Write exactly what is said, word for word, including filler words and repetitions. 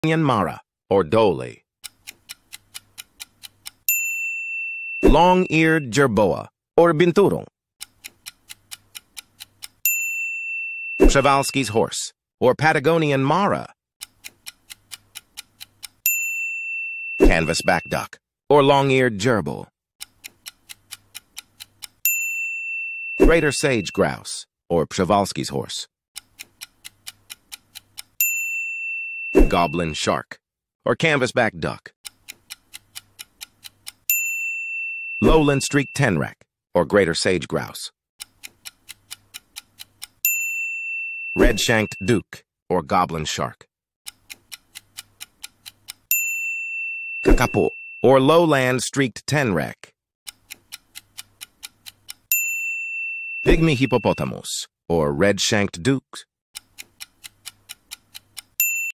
Patagonian Mara, or dole. Long-eared jerboa, or binturong. Przewalski's horse, or Patagonian Mara. Canvasback duck, or long-eared gerbil. Greater sage grouse, or Przewalski's horse. Goblin shark, or canvasback duck. Lowland streaked tenrec, or greater sage grouse. Red-shanked duke, or goblin shark. Kakapo, or lowland streaked tenrec. Pygmy hippopotamus, or red-shanked duke.